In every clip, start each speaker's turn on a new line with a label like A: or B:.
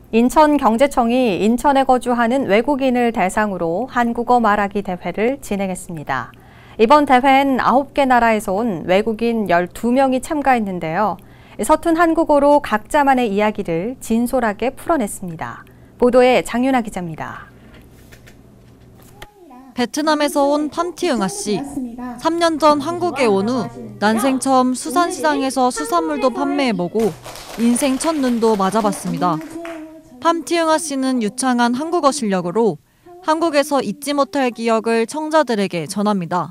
A: 인천경제청이 인천에 거주하는 외국인을 대상으로 한국어 말하기 대회를 진행했습니다. 이번 대회엔 9개 나라에서 온 외국인 12명이 참가했는데요. 서툰 한국어로 각자만의 이야기를 진솔하게 풀어냈습니다. 보도에 장윤아 기자입니다.
B: 베트남에서 온 판티응아 씨. 3년 전 한국에 온 후 난생 처음 수산시장에서 수산물도 판매해보고 인생 첫눈도 맞아봤습니다. 판티응아 씨는 유창한 한국어 실력으로 한국에서 잊지 못할 기억을 청자들에게 전합니다.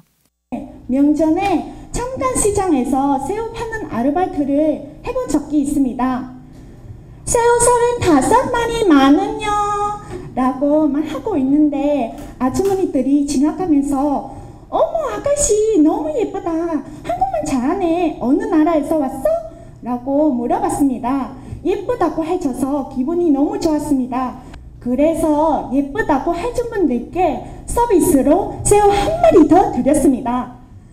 C: 명절에 청담시장에서 새우 파는 아르바이트를 해본 적이 있습니다. 새우 35마리 많은요 라고만 하고 있는데 아주머니들이 지나가면서 어머 아가씨 너무 예쁘다. 한국말 잘하네. 어느 나라에서 왔어? 라고 물어봤습니다. 예쁘다고 해줘서 기분이 너무 좋았습니다. 그래서 예쁘다고 해준 분들께 서비스로 새우 한 마리 더 드렸습니다.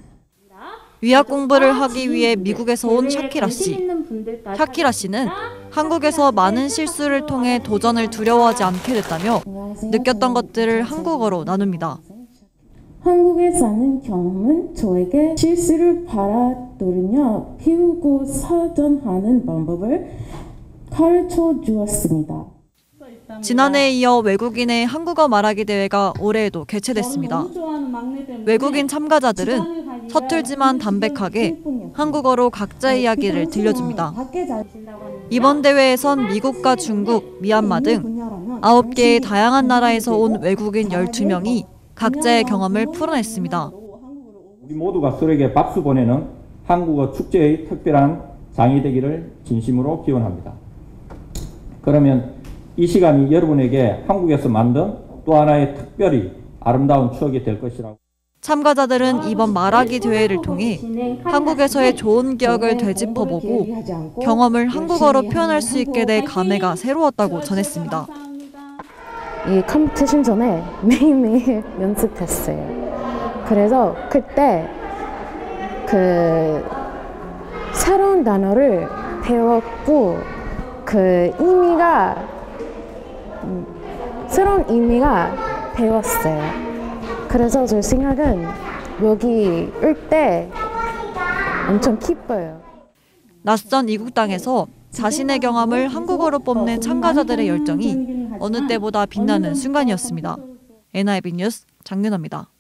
B: 위학 공부를 하기 위해 미국에서 온 샤키라 씨. 샤키라 씨는 한국에서 많은 실수를 통해 도전을 두려워하지 않게 됐다며 느꼈던 것들을 한국어로 나눕니다.
D: 한국에 사는 경험은 저에게 실수를 받아들이며 배우고 사전하는 방법을 가르쳐 주었습니다.
B: 지난해에 이어 외국인의 한국어 말하기 대회가 올해에도 개최됐습니다. 외국인 참가자들은 서툴지만 담백하게 한국어로 각자의 이야기를 들려줍니다. 이번 대회에선 미국과 중국, 미얀마 등 9개의 다양한 나라에서 온 외국인 12명이 각자의 경험을 풀어냈습니다.
E: 우리 모두가 서로에게 박수 보내는 한국어 축제의 특별한 장이 되기를 진심으로 기원합니다. 그러면 이 시간이 여러분에게 한국에서 만든 또 하나의 특별히 아름다운 추억이 될 것이라고.
B: 참가자들은 이번 말하기 대회를 통해 한국에서의 좋은 기억을 되짚어보고 경험을 한국어로 표현할 수 있게 될 감회가 새로웠다고 전했습니다.
D: 이 컴피티션 전에 매일매일 연습했어요. 그래서 그때 새로운 단어를 배웠고 새로운 의미가 배웠어요. 그래서 제 생각은 여기 올 때 엄청 기뻐요.
B: 낯선 이국 땅에서 자신의 경험을 한국어로 뽐낸 참가자들의 열정이 어느 때보다 빛나는 순간이었습니다. NIB 뉴스 장윤아입니다.